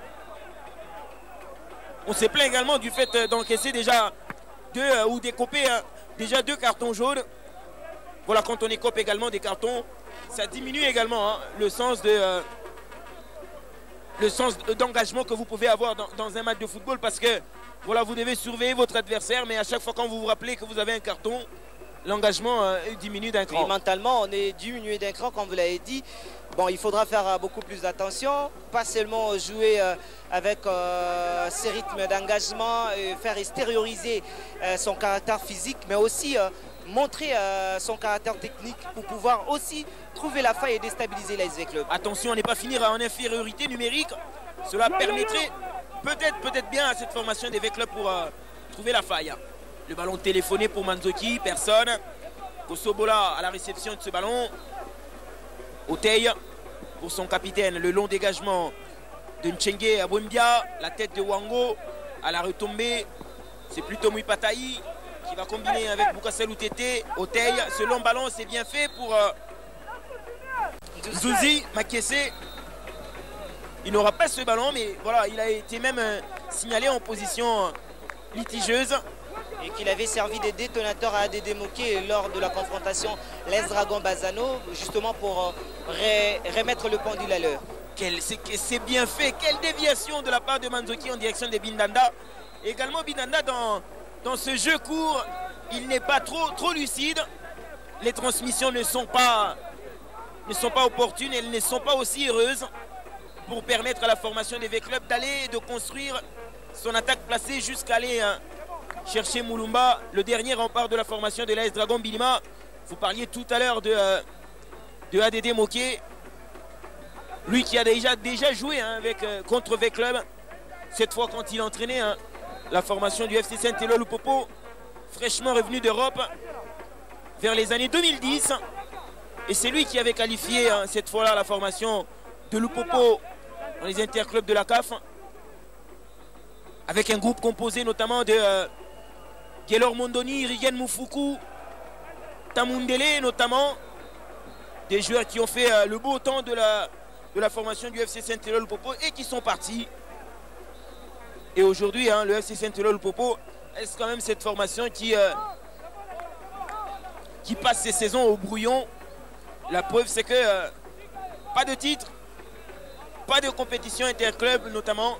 On se plaint également du fait d'encaisser déjà deux euh, ou d'écoper hein, déjà deux cartons jaunes. Voilà, quand on écope également des cartons, ça diminue également hein, le sens de euh, le sens d'engagement que vous pouvez avoir dans, dans un match de football parce que voilà, vous devez surveiller votre adversaire, mais à chaque fois quand vous vous rappelez que vous avez un carton, l'engagement euh, diminue d'un cran. Et mentalement, on est diminué d'un cran, comme vous l'avez dit. Bon, il faudra faire euh, beaucoup plus d'attention, pas seulement jouer euh, avec euh, ces rythmes d'engagement, et faire extérioriser euh, son caractère physique, mais aussi euh, montrer euh, son caractère technique pour pouvoir aussi trouver la faille et déstabiliser l'A S V Club. Attention, on n'est pas finir en infériorité numérique. Cela permettrait peut-être peut-être bien à cette formation des V-Club pour euh, trouver la faille. Le ballon téléphoné pour Manzoki, personne. Kosobola à la réception de ce ballon. Otey pour son capitaine, le long dégagement de Nchenge à Boumbia. La tête de Wango à la retombée. C'est plutôt Mouipataï qui va combiner avec Boukasalou Tete. Otey, ce long ballon, c'est bien fait pour euh, Zouzi Makesse. Il n'aura pas ce ballon, mais voilà, il a été même euh, signalé en position euh, litigieuse. Et qu'il avait servi de détonateur à Adede Moké lors de la confrontation l'A S Dragon Bazano, justement pour euh, re remettre le pendule à l'heure. C'est bien fait, quelle déviation de la part de Manzoki en direction de Bindanda. Également Bindanda dans, dans ce jeu court, il n'est pas trop, trop lucide. Les transmissions ne sont pas, ne sont pas opportunes, elles ne sont pas aussi heureuses pour permettre à la formation des V-Club d'aller et de construire son attaque placée jusqu'à aller hein, chercher Moulumba, le dernier rempart de la formation de l'A S Dragon Bilima. Vous parliez tout à l'heure de, euh, de A D D Moké. Lui qui a déjà, déjà joué hein, avec, euh, contre V-Club. Cette fois quand il entraînait hein, la formation du F C Saint-Éloi Lupopo. Fraîchement revenu d'Europe vers les années deux mille dix. Et c'est lui qui avait qualifié hein, cette fois-là la formation de Lupopo dans les interclubs de la C A F. Avec un groupe composé notamment de euh, Gaylor Mondoni, Rigen Mufuku, Tamundele notamment. Des joueurs qui ont fait euh, le beau temps de la, de la formation du F C Saint-Éloi Lupopo et qui sont partis. Et aujourd'hui, hein, le F C Saint-Éloi Lupopo est quand même cette formation qui, euh, qui passe ses saisons au brouillon. La preuve, c'est que euh, pas de titre, pas de compétition interclub notamment.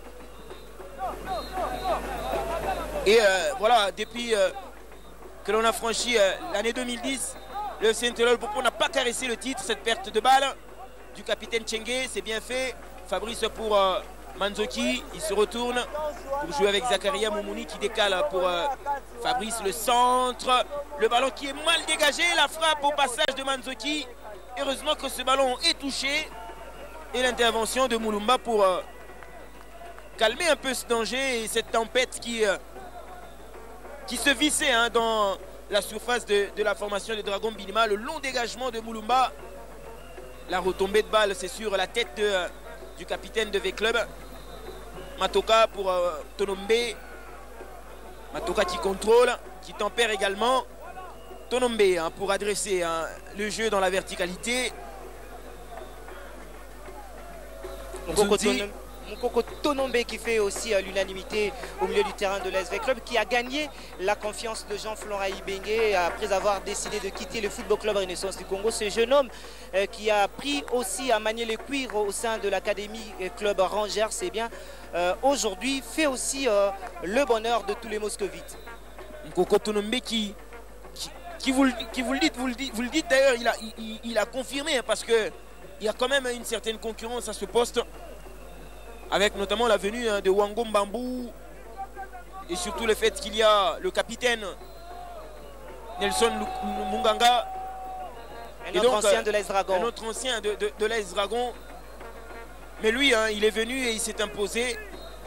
Et euh, voilà, depuis euh, que l'on a franchi euh, l'année deux mille dix, le F C Saint-Éloi Lupopo n'a pas caressé le titre. Cette perte de balle du capitaine Tchengue, c'est bien fait. Fabrice pour euh, Manzoki, il se retourne pour jouer avec Zakaria Moumouni qui décale pour euh, Fabrice le centre. Le ballon qui est mal dégagé, la frappe au passage de Manzoki. Heureusement que ce ballon est touché. Et l'intervention de Moulumba pour euh, calmer un peu ce danger et cette tempête qui, euh, qui se vissait hein, dans la surface de, de la formation de Dragon Binima. Le long dégagement de Moulumba. La retombée de balle, c'est sur la tête de, euh, du capitaine de V-Club. Matoka pour euh, Tonombe. Matoka qui contrôle, qui tempère également. Tonombe hein, pour adresser hein, le jeu dans la verticalité. Moukoko Tonombe qui fait aussi euh, l'unanimité au milieu du terrain de l'A S V Club, qui a gagné la confiance de Jean-Florent Ibengue après avoir décidé de quitter le Football Club Renaissance du Congo. Ce jeune homme euh, qui a appris aussi à manier les cuirs au sein de l'académie euh, Club Rangers, c'est bien, euh, aujourd'hui fait aussi euh, le bonheur de tous les moscovites. Moukoko Tonombe qui, qui, qui, vous, qui vous le dites, vous le dites, vous le dites d'ailleurs, il a, il, il a confirmé hein, parce que il y a quand même une certaine concurrence à ce poste, avec notamment la venue hein, de Wango Mbambou et surtout le fait qu'il y a le capitaine Nelson Munganga, un autre donc, ancien de l'A S Dragon. Un autre ancien de, de, de l'A S Dragon. Mais lui, hein, il est venu et il s'est imposé.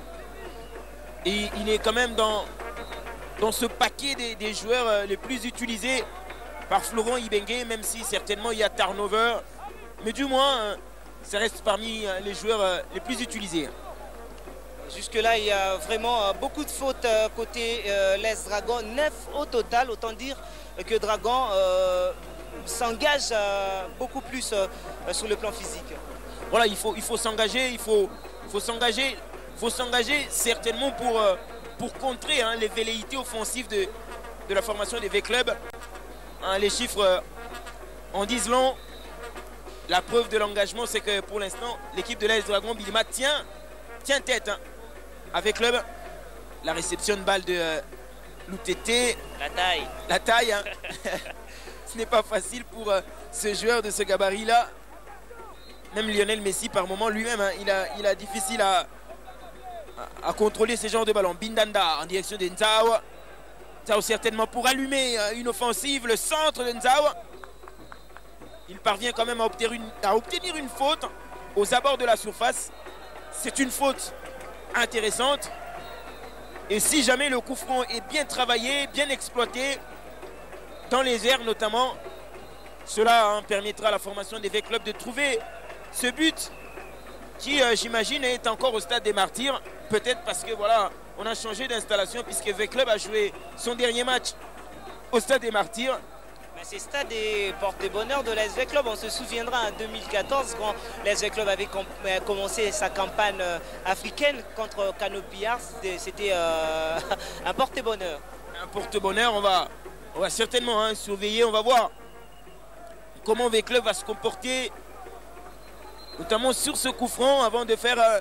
Et il est quand même dans, dans ce paquet des, des joueurs euh, les plus utilisés par Florent Ibengue, même si certainement il y a turnover. Mais du moins, euh, ça reste parmi euh, les joueurs euh, les plus utilisés. Jusque-là, il y a vraiment euh, beaucoup de fautes euh, côté euh, l'A S Dragon. neuf au total, autant dire que Dragon euh, s'engage euh, beaucoup plus euh, sur le plan physique. Voilà, il faut, il faut s'engager, il faut, il faut s'engager, faut s'engager certainement pour, euh, pour contrer hein, les velléités offensives de, de la formation des V-Clubs. Hein, les chiffres euh, en disent long. La preuve de l'engagement, c'est que pour l'instant, l'équipe de l'A S Dragon Bilima tient, tient tête hein, avec Club. La réception de balle de euh, Loutete. La taille. La taille. Hein. Ce n'est pas facile pour euh, ce joueur de ce gabarit-là. Même Lionel Messi, par moment, lui-même, hein, il, a, il a difficile à, à, à contrôler ce genre de ballon. Bindanda en direction de Nzao. Nzao certainement pour allumer euh, une offensive. Le centre de Nzao. Il parvient quand même à obtenir, une, à obtenir une faute aux abords de la surface. C'est une faute intéressante. Et si jamais le coup franc est bien travaillé, bien exploité, dans les airs notamment, cela hein, permettra à la formation des V-Clubs de trouver ce but qui, euh, j'imagine, est encore au stade des martyrs. Peut-être parce que voilà, on a changé d'installation puisque V-Club a joué son dernier match au stade des martyrs. C'est stade des porte-bonheur de l'A S V Club. On se souviendra en deux mille quatorze quand l'A S V Club avait com commencé sa campagne euh, africaine contre Canopiars. C'était euh, un porte-bonheur. Un porte-bonheur, on va, on va certainement hein, surveiller. On va voir comment V Club va se comporter, notamment sur ce coup franc, avant de faire euh,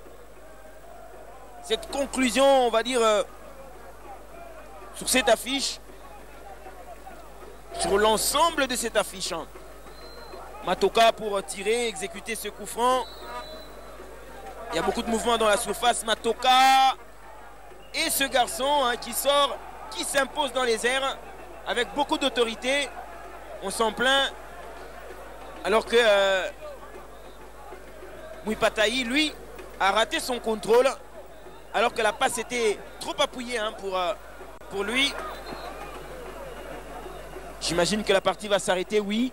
cette conclusion, on va dire, euh, sur cette affiche. Sur l'ensemble de cette affiche. Hein. Matoka pour tirer, exécuter ce coup franc. Il y a beaucoup de mouvements dans la surface. Matoka et ce garçon hein, qui sort, qui s'impose dans les airs avec beaucoup d'autorité. on s'en plaint. Alors que euh, Mouipataï, lui, a raté son contrôle. Alors que la passe était trop appuyée hein, pour, euh, pour lui. J'imagine que la partie va s'arrêter, oui.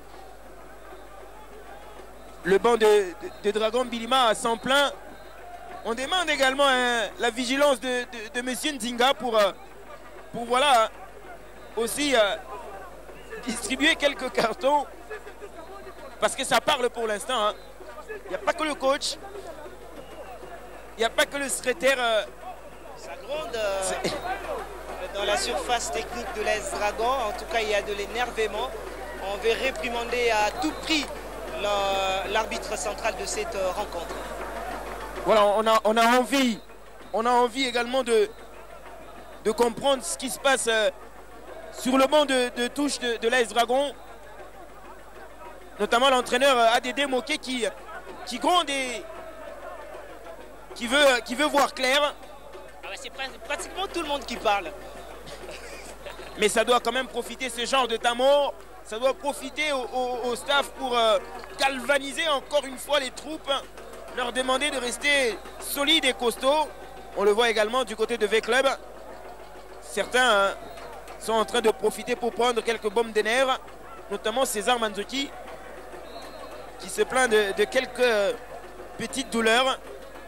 Le banc de, de, de Dragon Bilima s'en plaint. On demande également hein, la vigilance de, de, de M. Ndinga pour, euh, pour voilà, aussi euh, distribuer quelques cartons. Parce que ça parle pour l'instant. Hein. Il n'y a pas que le coach. Il n'y a pas que le secrétaire. Euh, ça gronde euh, dans la surface technique de l'A S Dragon. En tout cas, il y a de l'énervement. On veut réprimander à tout prix l'arbitre central de cette rencontre. Voilà, on a, on a envie, on a envie également de, de comprendre ce qui se passe euh, sur le banc de, de touche de, de l'A S Dragon. Notamment l'entraîneur A D D Moké qui, qui gronde et qui veut, qui veut voir clair. Ah c'est pratiquement tout le monde qui parle. Mais ça doit quand même profiter ce genre de tambour. Ça doit profiter au, au, au staff pour euh, galvaniser encore une fois les troupes. Leur demander de rester solides et costauds. On le voit également du côté de V-Club. Certains hein, sont en train de profiter pour prendre quelques bombes de nerfs. Notamment César Manzuki qui se plaint de, de quelques euh, petites douleurs.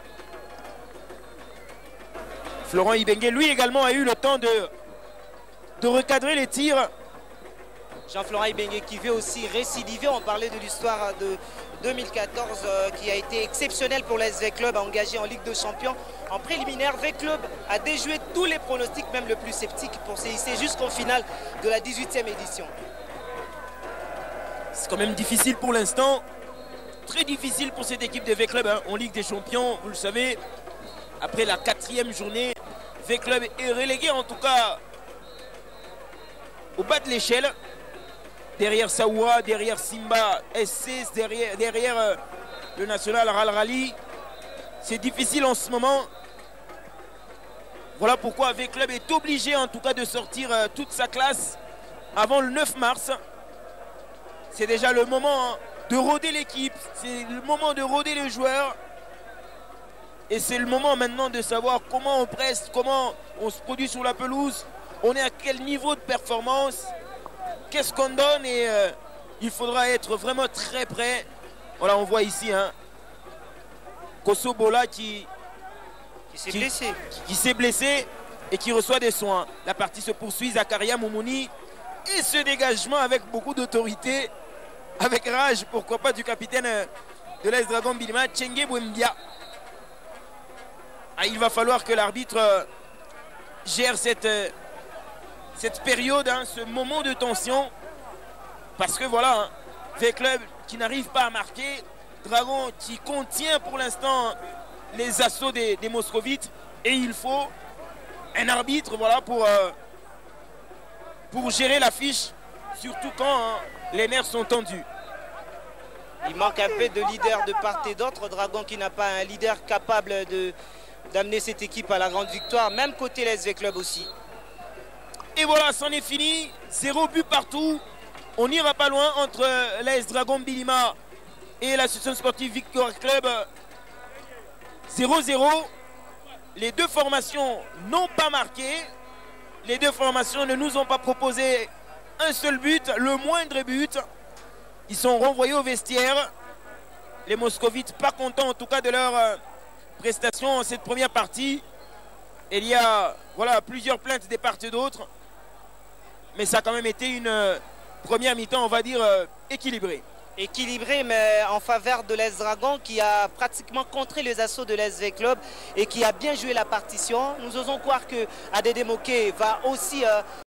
Florent Ibengue, lui également, a eu le temps de, de recadrer les tirs. Jean-Florent Ibengue qui veut aussi récidiver. On parlait de l'histoire de deux mille quatorze euh, qui a été exceptionnelle pour l'A S V-Club, engagé en Ligue des Champions. En préliminaire, V-Club a déjoué tous les pronostics, même le plus sceptique, pour se hisser jusqu'au final de la dix-huitième édition. C'est quand même difficile pour l'instant. Très difficile pour cette équipe de V-Club hein, en Ligue des Champions, vous le savez. Après la quatrième journée, V-Club est relégué en tout cas au bas de l'échelle. Derrière Saoura, derrière Simba, S C, derrière, derrière euh, le national Ral Rally. C'est difficile en ce moment. Voilà pourquoi V-Club est obligé en tout cas de sortir euh, toute sa classe avant le neuf mars. C'est déjà le moment hein, de rôder l'équipe. C'est le moment de rôder les joueurs. Et c'est le moment maintenant de savoir comment on presse, comment on se produit sur la pelouse. On est à quel niveau de performance. Qu'est-ce qu'on donne et euh, il faudra être vraiment très près. Voilà, on voit ici hein, Kosso Bola qui, qui s'est blessé. Qui, qui s'est blessé et qui reçoit des soins. La partie se poursuit, Zakaria Moumouni. Et ce dégagement avec beaucoup d'autorité, avec rage, pourquoi pas, du capitaine de l'A S Dragon Bilima, Tchengue Bouembia. Ah, il va falloir que l'arbitre euh, gère cette... Euh, cette période, hein, ce moment de tension, parce que voilà, hein, V-Club qui n'arrive pas à marquer, Dragon qui contient pour l'instant les assauts des, des Moscovites, et il faut un arbitre voilà, pour, euh, pour gérer l'affiche, surtout quand hein, les nerfs sont tendus. Il manque un peu de leader de part et d'autre, Dragon qui n'a pas un leader capable de, d'amener cette équipe à la grande victoire, même côté l'A S V-Club aussi. Et voilà, c'en est fini. Zéro but partout. On n'ira pas loin entre l'A S Dragon Bilima et l'association sportive Victoire Club. zéro zéro. Les deux formations n'ont pas marqué. Les deux formations ne nous ont pas proposé un seul but, le moindre but. Ils sont renvoyés au vestiaire. Les Moscovites pas contents en tout cas de leur prestation en cette première partie. Il y a voilà, plusieurs plaintes des parts et d'autres. Mais ça a quand même été une euh, première mi-temps, on va dire, euh, équilibrée. Équilibrée, mais en faveur de l'A S Dragon qui a pratiquement contré les assauts de l'A S V-Club et qui a bien joué la partition. Nous osons croire que A D D Moké va aussi... Euh,